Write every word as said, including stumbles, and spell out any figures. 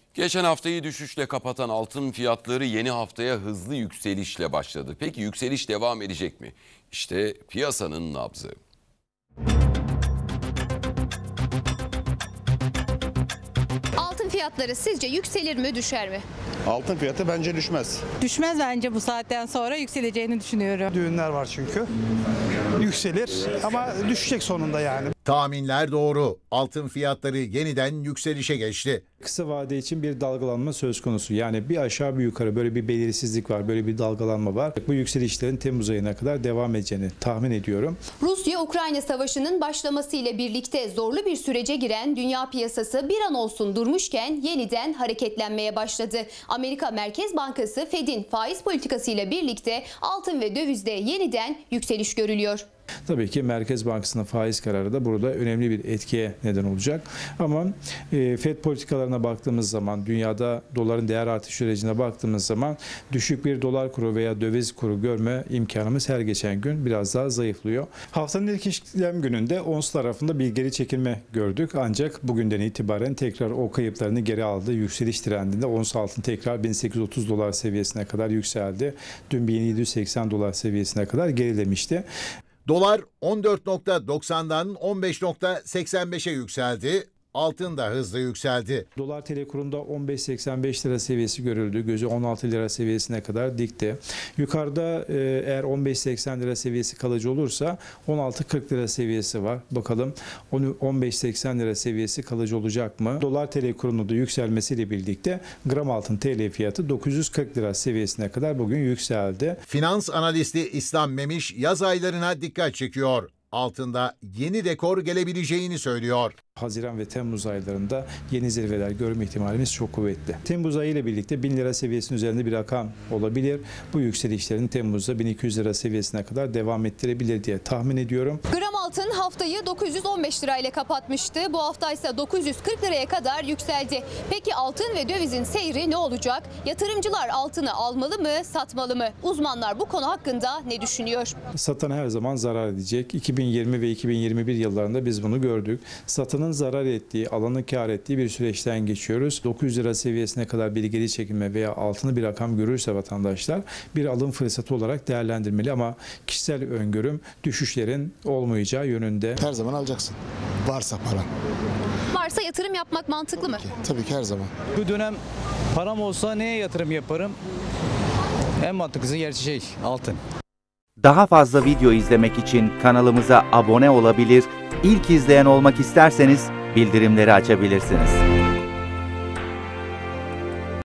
Geçen haftayı düşüşle kapatan altın fiyatları yeni haftaya hızlı yükselişle başladı. Peki yükseliş devam edecek mi? İşte piyasanın nabzı. Altın fiyatları sizce yükselir mi, düşer mi? Altın fiyatı bence düşmez. Düşmez bence, bu saatten sonra yükseleceğini düşünüyorum. Düğünler var çünkü. Yükselir ama düşecek sonunda yani. Tahminler doğru. Altın fiyatları yeniden yükselişe geçti. Kısa vade için bir dalgalanma söz konusu. Yani bir aşağı bir yukarı böyle bir belirsizlik var, böyle bir dalgalanma var. Bu yükselişlerin Temmuz ayına kadar devam edeceğini tahmin ediyorum. Rusya-Ukrayna savaşının başlaması ile birlikte zorlu bir sürece giren dünya piyasası bir an olsun durmuşken yeniden hareketlenmeye başladı. Amerika Merkez Bankası Fed'in faiz politikası ile birlikte altın ve dövizde yeniden yükseliş görülüyor. Tabii ki Merkez Bankası'nın faiz kararı da burada önemli bir etkiye neden olacak. Ama e, Fed politikalarına baktığımız zaman, dünyada doların değer artış sürecine baktığımız zaman düşük bir dolar kuru veya döviz kuru görme imkanımız her geçen gün biraz daha zayıflıyor. Haftanın ilk işlem gününde ons tarafında bir geri çekilme gördük. Ancak bugünden itibaren tekrar o kayıplarını geri aldı. Yükseliş trendinde ons altın tekrar bin sekiz yüz otuz dolar seviyesine kadar yükseldi. Dün bin yedi yüz seksen dolar seviyesine kadar gerilemişti. Dolar on dört nokta doksandan on beş nokta seksen beşe yükseldi. Altın da hızlı yükseldi. Dolar T L kurunda on beş seksen beş lira seviyesi görüldü. Gözü on altı lira seviyesine kadar dikti. Yukarıda e, eğer on beş seksen lira seviyesi kalıcı olursa on altı kırk lira seviyesi var. Bakalım on beş seksen lira seviyesi kalıcı olacak mı? Dolar T L kurunda da yükselmesiyle birlikte gram altın T L fiyatı dokuz yüz kırk lira seviyesine kadar bugün yükseldi. Finans analisti İslam Memiş yaz aylarına dikkat çekiyor. Altında yeni rekor gelebileceğini söylüyor. Haziran ve Temmuz aylarında yeni zirveler görme ihtimalimiz çok kuvvetli. Temmuz ayı ile birlikte bin lira seviyesinin üzerinde bir rakam olabilir. Bu yükselişlerin Temmuz'da bin iki yüz lira seviyesine kadar devam ettirebilir diye tahmin ediyorum. Gram altın haftayı dokuz yüz on beş lirayla kapatmıştı. Bu hafta ise dokuz yüz kırk liraya kadar yükseldi. Peki altın ve dövizin seyri ne olacak? Yatırımcılar altını almalı mı, satmalı mı? Uzmanlar bu konu hakkında ne düşünüyor? Satan her zaman zarar edecek. iki bin yirmi ve iki bin yirmi bir yıllarında biz bunu gördük. Satanın zarar ettiği, alanın kar ettiği bir süreçten geçiyoruz. dokuz yüz lira seviyesine kadar bir geri çekilme veya altını bir rakam görürse vatandaşlar bir alım fırsatı olarak değerlendirmeli ama kişisel öngörüm düşüşlerin olmayacağı yönünde. Her zaman alacaksın. Varsa paran. Varsa yatırım yapmak mantıklı mı? Tabii ki her zaman. Bu dönem param olsa neye yatırım yaparım? En mantıklısı gerçi şey altın. Daha fazla video izlemek için kanalımıza abone olabilir, ilk izleyen olmak isterseniz bildirimleri açabilirsiniz.